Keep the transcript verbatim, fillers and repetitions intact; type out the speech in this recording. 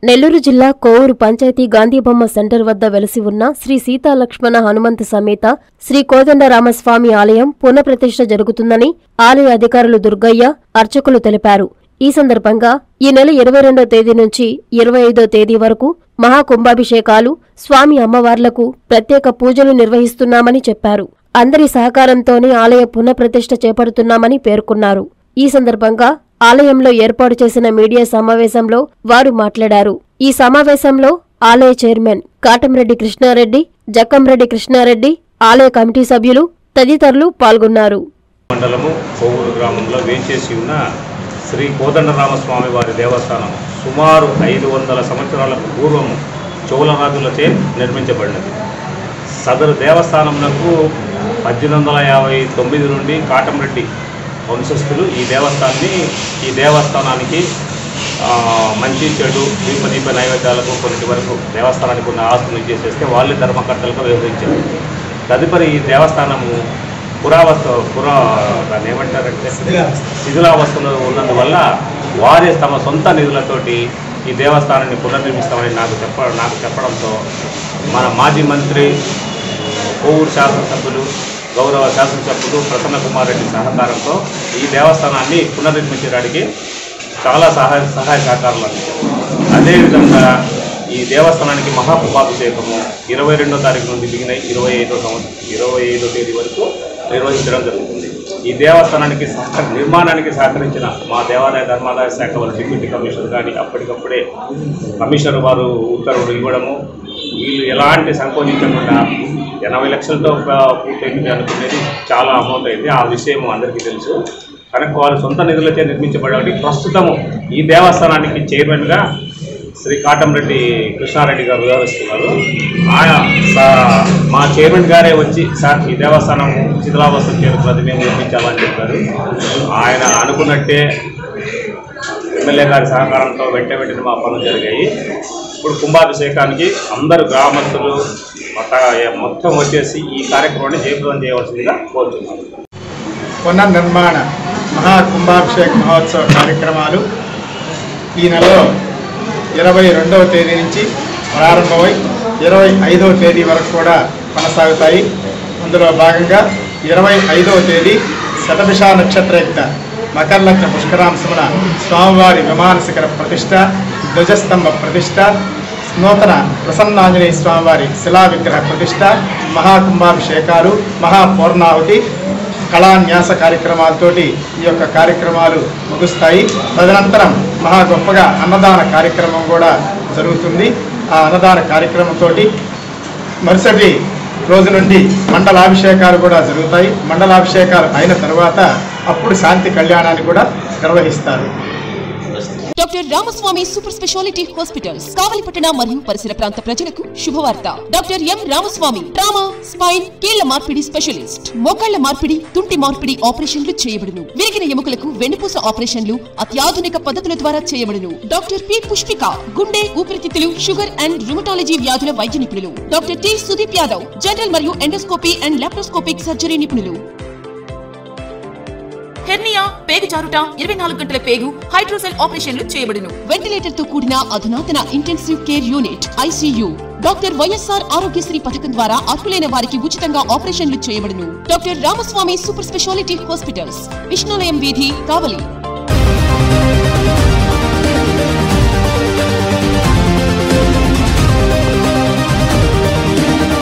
నెల్లూరు జిల్లా కోవూరు పంచాయతీ గాంధీబొమ్మ సెంటర్ వద్ద వెలసి ఉన్న శ్రీ సీతాలక్ష్మణ హనుమంత సమేత శ్రీ కోదండరామస్వామి ఆలయం పునఃప్రతిష్ఠ జరుగుతుందని ఆలయ అధికారులు దుర్గయ్య, అర్చకులు తెలిపారు. ఈ సందర్భంగా ఈ నెల ఇరవై రెండో తేదీ నుంచి ఇరవై ఐదో తేదీ వరకు మహాకుంభాభిషేకాలు, స్వామి అమ్మవార్లకు ప్రత్యేక పూజలు నిర్వహిస్తున్నామని చెప్పారు. అందరి సహకారంతోనే ఆలయ పునఃప్రతిష్ఠ చేపడుతున్నామని పేర్కొన్నారు. ఈ సందర్భంగా ఆలయంలో ఏర్పాటు చేసిన మీడియా సమావేశంలో వారు మాట్లాడారు. ఈ సమావేశంలో ఆలయ చైర్మన్ కాటంరెడ్డి కృష్ణారెడ్డి, జక్కంరెడ్డి కృష్ణారెడ్డి, ఆలయ కమిటీ సభ్యులు తదితరులు పాల్గొన్నారు. మండలము కోవూరు గ్రామంలో వేంచేసి ఉన్న శ్రీ కోదండరామస్వామి వారి దేవస్థానం సుమారు ఐదు వందల సంవత్సరాలకు పూర్వము చోళరాజులచే నిర్మించబడినది. సదరు దేవస్థానంకు పద్దెనిమిది వందల యాభై తొమ్మిది నుండి కాటంరెడ్డి వంశస్థులు ఈ దేవస్థానాన్ని ఈ దేవస్థానానికి మంచి చెడు దీప దీప నైవేద్యాలకు కొన్నిటి వరకు దేవస్థానానికి ఉన్న ఆస్తులు ఇచ్చేసేస్తే వాళ్ళే ధర్మకర్తలకు వ్యవహరించారు. తదుపరి ఈ దేవస్థానము పురావస్తు పురా దాన్ని ఏమంటారంటే శిథిలావస్థలో ఉన్నందువల్ల వారే తమ సొంత నిధులతోటి ఈ దేవస్థానాన్ని పునర్నిర్మిస్తామని నాకు చెప్ప నాకు చెప్పడంతో మన మాజీ మంత్రి, కోవూరు శాసనసభ్యులు, గౌరవ శాసనసభ్యులు ప్రసన్న కుమార్ రెడ్డి సహకారంతో ఈ దేవస్థానాన్ని పునర్నిర్మించడానికి చాలా సహాయ సహాయ సహకారాలు అందించారు. అదేవిధంగా ఈ దేవస్థానానికి మహాకుంభాభిషేకము ఇరవై రెండో తారీఖు నుండి దిగిన ఇరవై ఐదో సంవత్సరం ఇరవై ఐదో తేదీ వరకు నిర్వహించడం జరుగుతుంది. ఈ దేవస్థానానికి సహ నిర్మాణానికి సహకరించిన మా దేవాదాయ ధర్మాదాయ శాఖ వారి డిప్యూటీ కమిషనర్ కానీ అప్పటికప్పుడే కమిషనర్ వారు ఉత్తర్వులు ఇవ్వడము, వీళ్ళు ఎలాంటి సంకోచించకుండా ఎనభై లక్షలతో పూర్తయింది అనుకునేది చాలా అమౌంట్ అయింది. ఆ విషయం అందరికీ తెలుసు. కనుక వాళ్ళు సొంత నిధులతో నిర్మించబడి ప్రస్తుతము ఈ దేవస్థానానికి చైర్మన్గా శ్రీ కాటంరెడ్డి కృష్ణారెడ్డి గారు వ్యవహరిస్తున్నారు. ఆయన మా చైర్మన్ గారే వచ్చి సార్ ఈ దేవస్థానం శిథిలావస్థ చేరుకున్నది, మేము నిర్మించాలని చెప్పారు. ఆయన అనుకున్నట్టే ఎమ్మెల్యే గారి సహకారంతో వెంట వెంటనే మా పనులు జరిగాయి. ఇప్పుడు కుంభాభిషేకానికి అందరు గ్రామస్తులు మొత్తం వచ్చేసి ఈ కార్యక్రమాన్ని జయప్రదం చేయవలసిందిగా కోరుతున్నాను. పునర్నిర్మాణ మహాకుంభాభిషేక మహోత్సవ కార్యక్రమాలు ఈ నెలలో ఇరవై రెండవ తేదీ నుంచి ప్రారంభమై ఇరవై ఐదవ తేదీ వరకు కూడా కొనసాగుతాయి. అందులో భాగంగా ఇరవై ఐదవ తేదీ శతభిష నక్షత్రయుక్త మకర లగ్న పుష్కరాంశమున స్వామివారి విమాన శిఖర ప్రతిష్ట, ధ్వజస్తంభ ప్రతిష్ట, నూతన ప్రసన్నాంజనేయ స్వామివారి శిలా విగ్రహ ప్రతిష్ట, మహాకుంభాభిషేకాలు, మహాపూర్ణాహుతి, కళాన్యాస కార్యక్రమాలతోటి ఈ యొక్క కార్యక్రమాలు ముగుస్తాయి. తదనంతరం మహా గొప్పగా అన్నదాన కార్యక్రమం కూడా జరుగుతుంది. ఆ అన్నదాన కార్యక్రమంతో మరుసటి రోజు నుండి మండలాభిషేకాలు కూడా జరుగుతాయి. మండలాభిషేకాలు అయిన తర్వాత అప్పుడు శాంతి కళ్యాణాన్ని కూడా నిర్వహిస్తారు. Doctor Ramaswamy super speciality hospitals కావలిపట్టణ మరియు పరిసర ప్రాంత ప్రజలకు శుభవార్త. Doctor M Ramaswamy trauma, spine, కీళ్ల మార్పిడి స్పెషలిస్ట్. మోకాళ్ల మార్పిడి, తుంటి మార్పిడి ఆపరేషన్లు చేయబడును. విరిగిన ఎముకలకు వెన్నుపూస ఆపరేషన్లు అత్యాధునిక పద్ధతుల ద్వారా చేయబడును. డాక్టర్ పి పుష్పిక గుండె, ఊపిరితిత్తులు, షుగర్ అండ్ రుమటాలజీ వ్యాధుల వైద్య నిపుణులు. Doctor T Sudeep Yadav general మరియు ఎండోస్కోపీ అండ్ లాప్రోస్కోపిక్ సర్జరీ నిపుణులు. హెర్నియా, పేగు జారుట, ఇరవై నాలుగు గంటల పేగు, హైడ్రోసెల్ ఆపరేషన్లు చేయబడును. వెంటిలేటర్ తో కూడిన అధునాతన intensive care unit ICU. Doctor YSR Aarogyasri పథకం ద్వారా అర్హులైన వారికి ఉచితంగా ఆపరేషన్లు చేయబడును. Doctor Ramaswamy super speciality hospitals, Vishnulayam వీధి, కావలి.